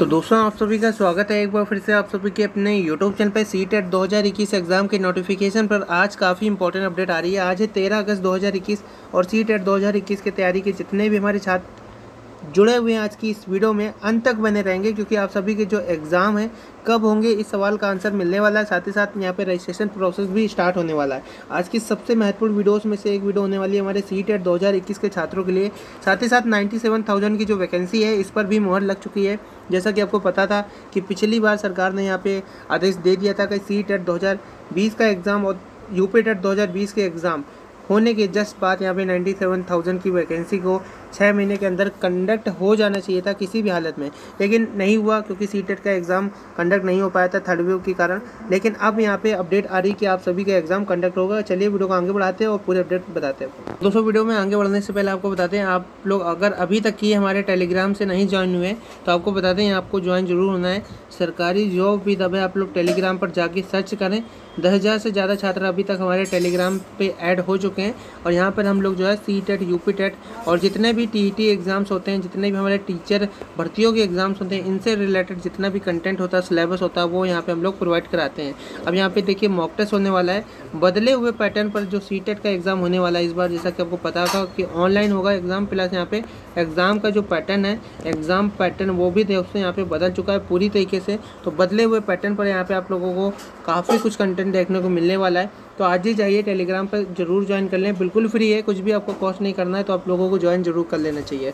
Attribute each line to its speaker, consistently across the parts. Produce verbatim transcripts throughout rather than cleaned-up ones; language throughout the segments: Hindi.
Speaker 1: तो दोस्तों आप सभी का स्वागत है एक बार फिर से आप सभी के अपने यूट्यूब चैनल पे सी टेट दो हज़ार इक्कीस एग्ज़ाम के नोटिफिकेशन पर। आज काफ़ी इंपॉर्टेंट अपडेट आ रही है। आज है तेरह अगस्त दो हज़ार इक्कीस और सी टेट दो हज़ार इक्कीस की तैयारी के जितने भी हमारे छात्र जुड़े हुए हैं आज की इस वीडियो में अंत तक बने रहेंगे, क्योंकि आप सभी के जो एग्ज़ाम है कब होंगे इस सवाल का आंसर मिलने वाला है। साथ ही साथ यहाँ पे रजिस्ट्रेशन प्रोसेस भी स्टार्ट होने वाला है। आज की सबसे महत्वपूर्ण वीडियोस में से एक वीडियो होने वाली है हमारे सी टेट दो हज़ार इक्कीस के छात्रों के लिए। साथ ही साथ सत्तानवे हज़ार की जो वैकेंसी है इस पर भी मुहर लग चुकी है। जैसा कि आपको पता था कि पिछली बार सरकार ने यहाँ पे आदेश दे दिया था कि सी टेट दो हज़ार बीस का एग्ज़ाम और यूपी टेट दो हज़ार बीस के एग्ज़ाम होने के जस्ट बाद यहाँ पे सत्तानवे हज़ार की वैकेंसी को छः महीने के अंदर कंडक्ट हो जाना चाहिए था किसी भी हालत में, लेकिन नहीं हुआ क्योंकि सी टेट का एग्ज़ाम कंडक्ट नहीं हो पाया था थर्ड वेव के कारण। लेकिन अब यहाँ पे अपडेट आ रही कि आप सभी का एग्ज़ाम कंडक्ट होगा। चलिए वीडियो को आगे बढ़ाते हैं और पूरे अपडेट बताते हैं। दोस्तों वीडियो में आगे बढ़ने से पहले आपको बताते हैं, आप लोग अगर अभी तक की हमारे टेलीग्राम से नहीं ज्वाइन हुए तो आपको बता दें आपको ज्वाइन जरूर होना है। सरकारी जॉब भी दबे आप लोग टेलीग्राम पर जाके सर्च करें। दस हज़ार से ज़्यादा छात्र अभी तक हमारे टेलीग्राम पे ऐड हो चुके हैं और यहाँ पर हम लोग जो है सी टेट यूपी टेट और जितने भी टी ई टी एग्ज़ाम्स होते हैं, जितने भी हमारे टीचर भर्तियों के एग्ज़ाम्स होते हैं, इनसे रिलेटेड जितना भी कंटेंट होता है, सिलेबस होता है, वो यहाँ पे हम लोग प्रोवाइड कराते हैं। अब यहाँ पे देखिए मॉक टेस्ट होने वाला है बदले हुए पैटर्न पर जो सी टेट का एग्ज़ाम होने वाला है इस बार। जैसा कि आपको पता था कि ऑनलाइन होगा एग्ज़ाम, प्लस यहाँ पे एग्ज़ाम का जो पैटर्न है एग्ज़ाम पैटर्न वो भी दोस्तों यहाँ पे बदल चुका है पूरी तरीके से। तो बदले हुए पैटर्न पर यहाँ पे आप लोगों को काफ़ी कुछ कंटेंट देखने को मिलने वाला है। तो आज ही जाइए टेलीग्राम पर जरूर ज्वाइन कर लें, बिल्कुल फ्री है, कुछ भी आपको कॉस्ट नहीं करना है, तो आप लोगों को ज्वाइन जरूर कर लेना चाहिए।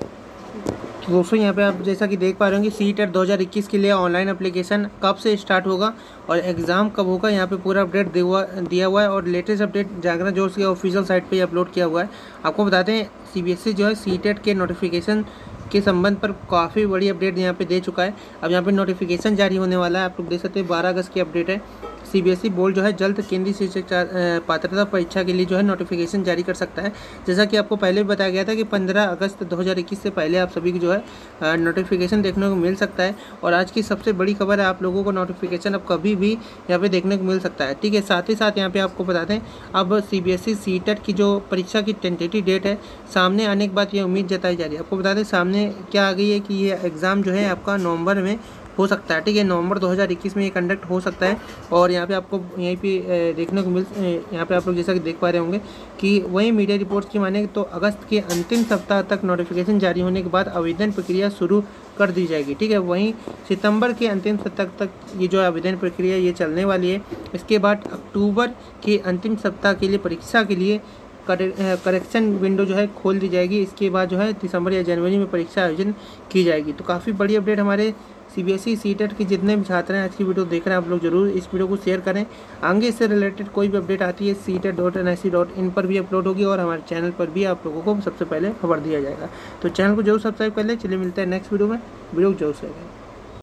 Speaker 1: तो दोस्तों यहाँ पे आप जैसा कि देख पा रहे होंगे सी टेट दो हज़ार इक्कीस के लिए ऑनलाइन एप्लीकेशन कब से स्टार्ट होगा और एग्ज़ाम कब होगा, यहाँ पे पूरा अपडेट दिया हुआ है और लेटेस्ट अपडेट जागरण जोश के ऑफिशियल साइट पे अपलोड किया हुआ है। आपको बताते हैं सी बी एस ई जो है सी टेट के नोटिफिकेशन के संबंध पर काफ़ी बड़ी अपडेट यहाँ पे दे चुका है। अब यहाँ पे नोटिफिकेशन जारी होने वाला है, आप लोग देख सकते हैं बारह अगस्त की अपडेट है। C B S E board जो है जल्द केंद्रीय शिक्षक पात्रता परीक्षा के लिए जो है नोटिफिकेशन जारी कर सकता है। जैसा कि आपको पहले भी बताया गया था कि पंद्रह अगस्त दो हज़ार इक्कीस से पहले आप सभी की जो है नोटिफिकेशन देखने को मिल सकता है। और आज की सबसे बड़ी खबर है, आप लोगों को नोटिफिकेशन अब कभी भी यहाँ पे देखने को मिल सकता है। ठीक है, साथ ही साथ यहाँ पे आपको बता दें अब C B S E C TET की जो परीक्षा की टेंटेटिव डेट है सामने आने के बाद ये उम्मीद जताई जा रही है। आपको बता दें सामने क्या आ गई है कि ये एग्ज़ाम जो है आपका नवंबर में हो सकता है। ठीक है, नवंबर दो हज़ार इक्कीस में ये कंडक्ट हो सकता है। और यहाँ पे आपको यहीं पे देखने को मिल यहाँ पे आप लोग जैसा कि देख पा रहे होंगे कि वही मीडिया रिपोर्ट्स की माने तो अगस्त के अंतिम सप्ताह तक नोटिफिकेशन जारी होने के बाद आवेदन प्रक्रिया शुरू कर दी जाएगी। ठीक है, वहीं सितंबर के अंतिम सप्ताह तक ये जो आवेदन प्रक्रिया ये चलने वाली है। इसके बाद अक्टूबर के अंतिम सप्ताह के लिए परीक्षा के लिए करेक्शन विंडो जो है खोल दी जाएगी। इसके बाद जो है दिसंबर या जनवरी में परीक्षा आयोजन की जाएगी। तो काफ़ी बड़ी अपडेट हमारे C B S E C TET के जितने भी छात्र हैं आज की वीडियो देख रहे हैं, आप लोग जरूर इस वीडियो को शेयर करें। आगे इससे रिलेटेड कोई भी अपडेट आती है C TET dot N I C dot in पर भी अपलोड होगी और हमारे चैनल पर भी आप लोगों को सबसे पहले खबर दिया जाएगा। तो चैनल को जरूर सब्सक्राइब कर लें। चलिए मिलते हैं नेक्स्ट वीडियो में, वीडियो को जरूर शेयर करें।